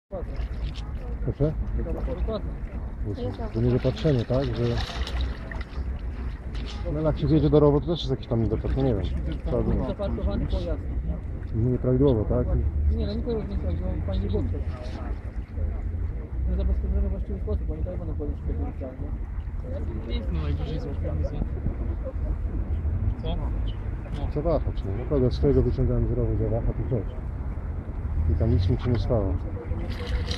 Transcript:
Proszę? To niedopatrzenie, tak? Że... No jak się wjedzie do rowu, to też jest jakiś tam niedopatrzenie, nie wiem. Zaparkowany pojazd. Nieprawidłowo, tak? Nie, no nikogo nie chodzi, no fajnie było. Nie zabezpieczone w właściwy sposób, oni tak będą powiedzieć, że to jest nie? No najwyżej złapiemy za... Co? Co wahać, nie? Naprawdę swojego wyciągałem z rowu, za wahać i rzecz. I tam nic mi się nie stało.